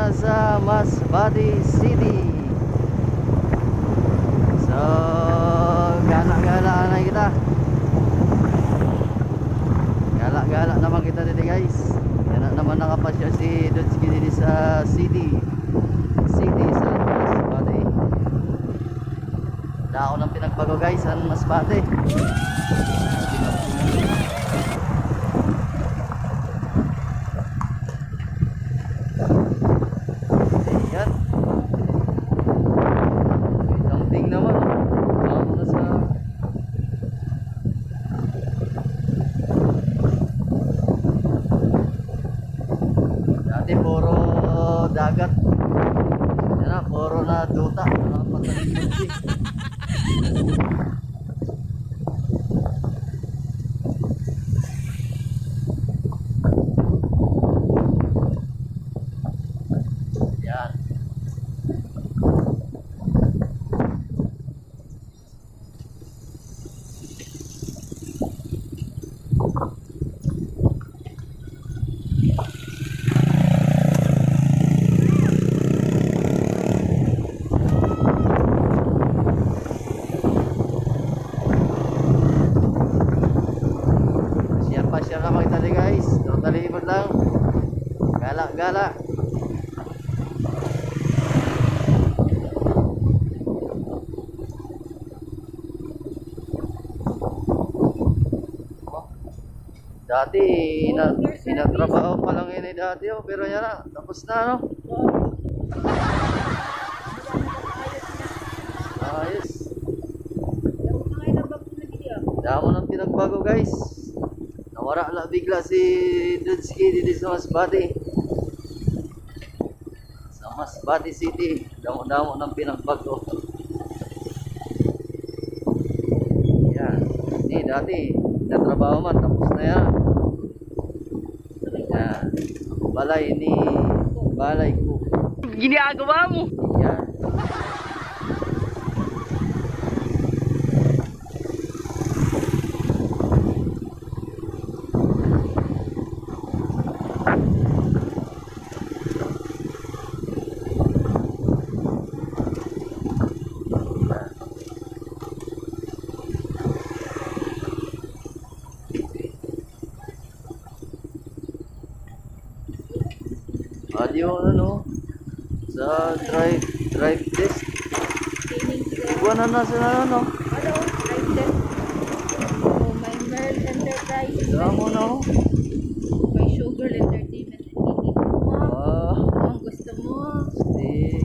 na sa Masbate City. So, gala-gala na kita. Gala-gala naman kita dito guys. Yan na naman nakapasya si Dodski dito sa City sa Masbate. Dao ng pinagbago guys sa Masbate. Ayan. Something naman. Vamos na sa dati puro dagat. Yan na, puro na duta. Yan. Share naman kita rin guys. Totally ibon lang. Gala-gala. Dati inatrabaho pa lang yun dati oh. Pero yan na. Tapos na no. Ayos. Damo ng pinagbago guys. Nawara lang bigla si Dodski dito sa Masbate. Sa Masbate City. Damo-damo ng pinagbago. Yan. Hindi dati natrabaho man. Tapos na yan. Yan. Balay ko. Ginagawa mo. Yan. Audio ano sa drive test. Buwan na sa ano. Hello, drive test. Oh, may Merl Enterprises. Damo na oh. May Sugar Entertainment. Ang gusto mo. Si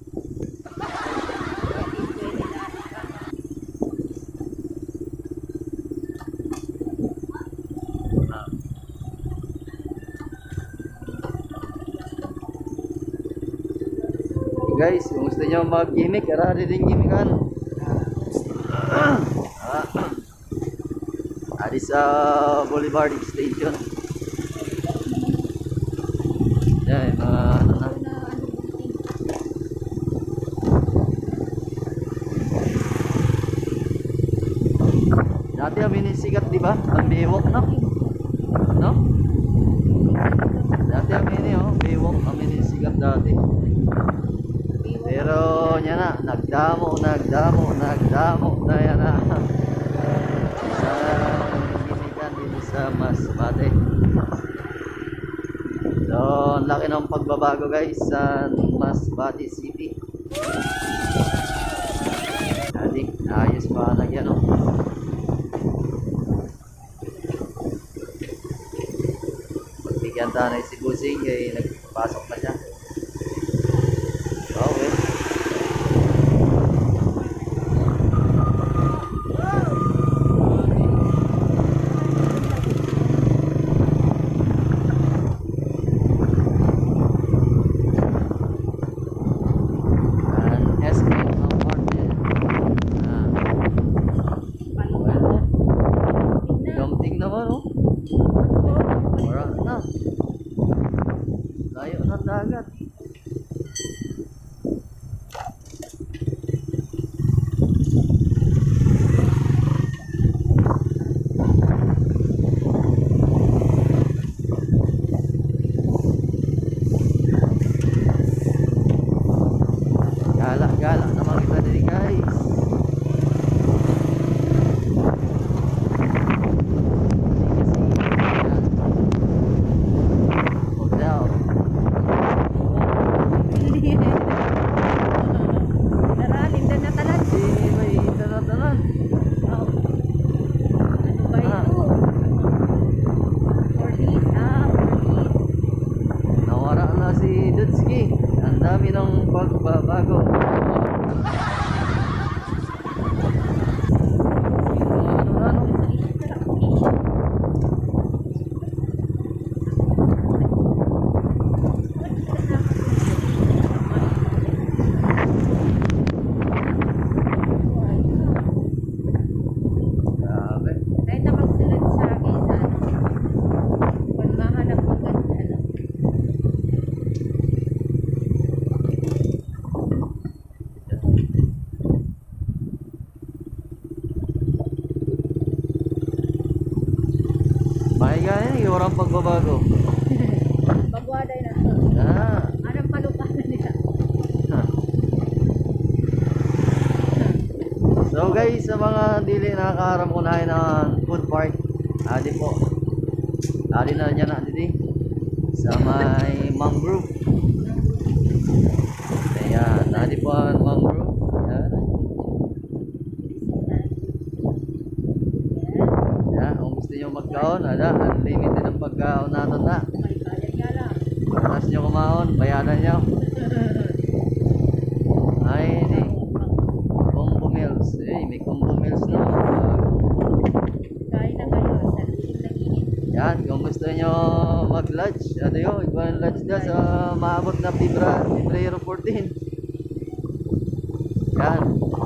guys, kung gusto nyo mag-gimmick, arari din gimmickan. Adi sa Boulevard Extension. Yan, mga ano na. Dati ang minisikat, di ba? Ang Baywalk, no? No? Dati ang Baywalk, ang minisikat dati. Pero yan na, nagdamo na yan na sa gimikan dito sa Masbate. So, ang laki ng pagbabago guys sa Masbate City. Adik, ayos pa lagyan o. Pagbigyan tayo na si Busing, ay nagpasok na siya. Okay. Naman oh. Wala na. Layo ng dagat. ang pagbabago? Bagwaday na to. Ah. Anong palukan nila? So guys, sa mga dili nakakaharap ko na ng food park, adi po. Adi na niya na dito sa may mangrove. Ayan, adi po ang mangrove. Ayan. Ayan, kung gusto nyo magkaon, ada, unlimited ang pagkaon natin na. May bayad nga lang. Pagkas nyo kumaon, bayadan nyo. Ay, hindi. Combo meals. Eh, may combo meals no. Kain na kayo sa lilim ng init. Yan, kung gusto nyo mag-lodge, ano yun, iba ang lodge na sa maabot na Pebrero 14. Yan.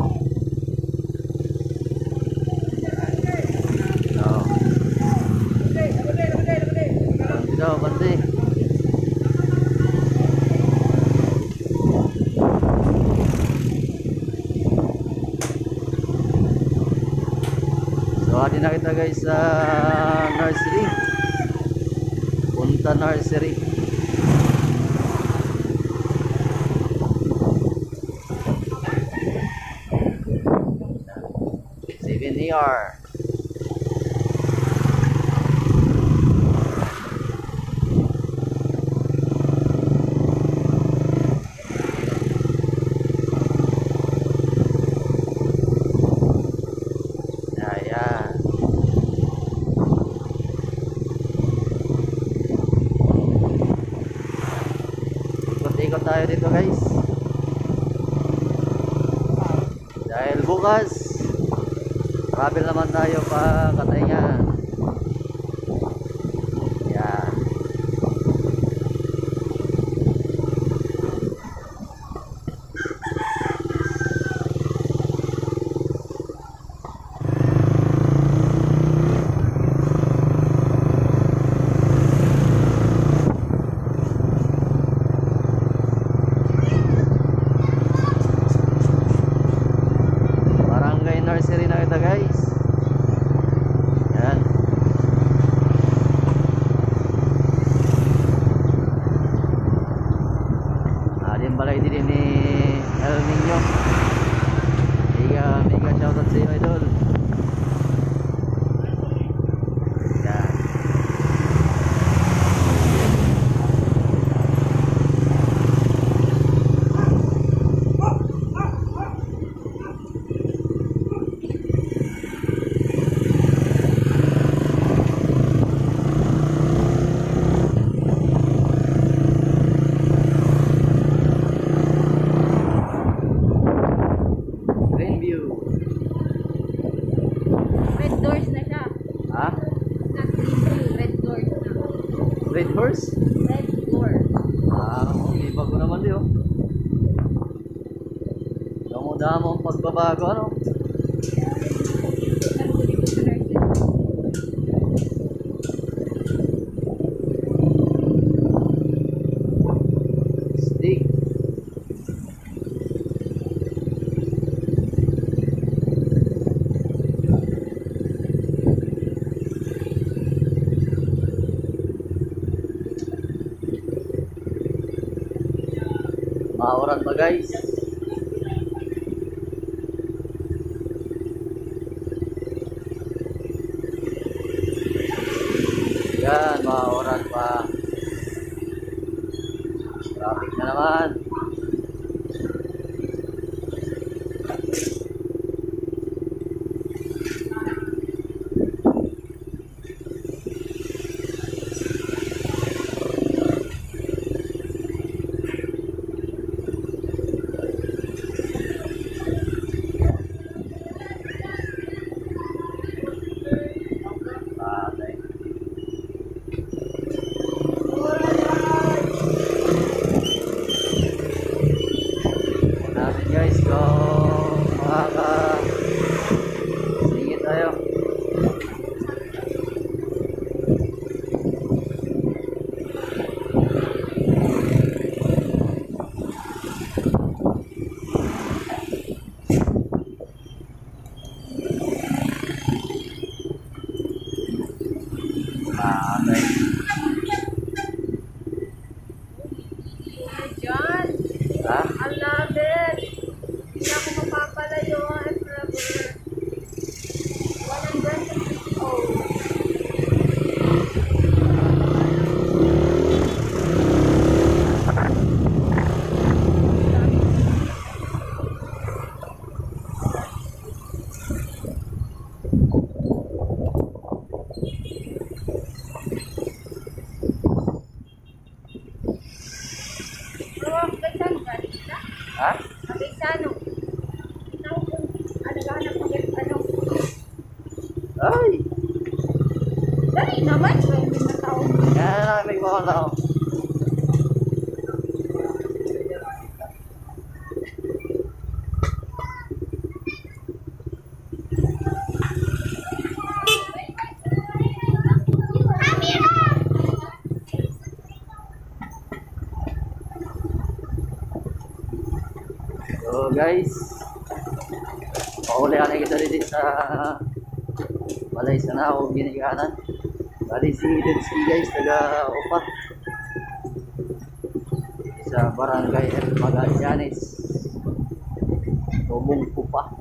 So. So, bante. So, adi na kita guys sa nursery. Punta nursery. Seven ER. Ayan. Ikot-ikot tayo dito guys. Dahil bukas travel naman tayo pa Katayngan. Yan. Barangay nursery na kita guys. Yan. Yung balay din ni El Nino. Mega shoutout sa iyo idol. Yan. Greenview. Red doors na siya. Ha? Not green view, red doors na. Red horse? Red door. Ah, hindi bago naman di oh. Damo-damo ang pagbabago ano? Saan ko dito sa nursery? Stick. Maoran pa guys. Yan, maoran pa. Traffic na naman. naghahanap ng ano. Ay! Dali naman, may mga tao. Yan na, may bawang tao. So guys, paulihan na kita dito sa balay sa Nao, Ginikanan. Bali si Densky guys, taga Upa. Sa Barangay Magallanes, Tubong Upa.